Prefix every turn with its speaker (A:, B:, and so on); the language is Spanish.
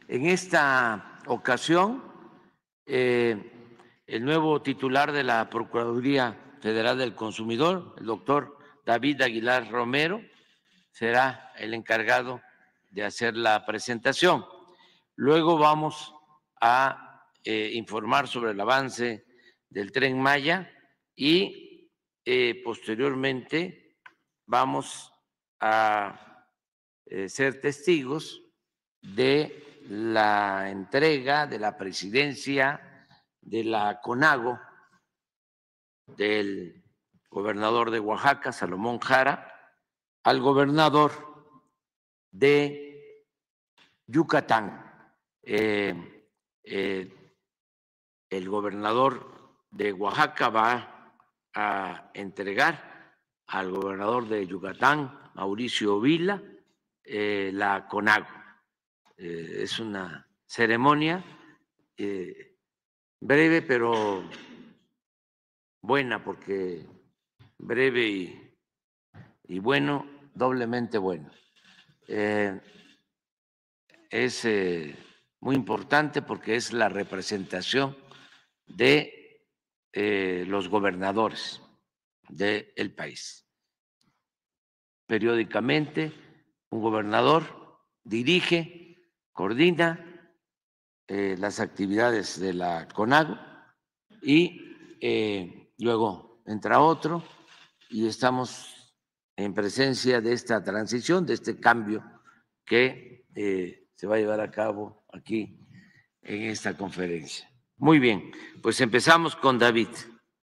A: En esta ocasión, el nuevo titular de la Procuraduría Federal del Consumidor, el doctor David Aguilar Romero, será el encargado de hacer la presentación. Luego vamos a informar sobre el avance del Tren Maya y posteriormente vamos a ser testigos de la entrega de la presidencia de la CONAGO del gobernador de Oaxaca, Salomón Jara, al gobernador de Yucatán. El gobernador de Oaxaca va a entregar al gobernador de Yucatán, Mauricio Vila, la CONAGO. Es una ceremonia breve, pero buena, porque breve y bueno, doblemente bueno. Es muy importante porque es la representación de los gobernadores del país. Periódicamente, un gobernador dirige, coordina las actividades de la CONAGO y luego entra otro y estamos en presencia de esta transición, de este cambio que se va a llevar a cabo aquí en esta conferencia. Muy bien, pues empezamos con David.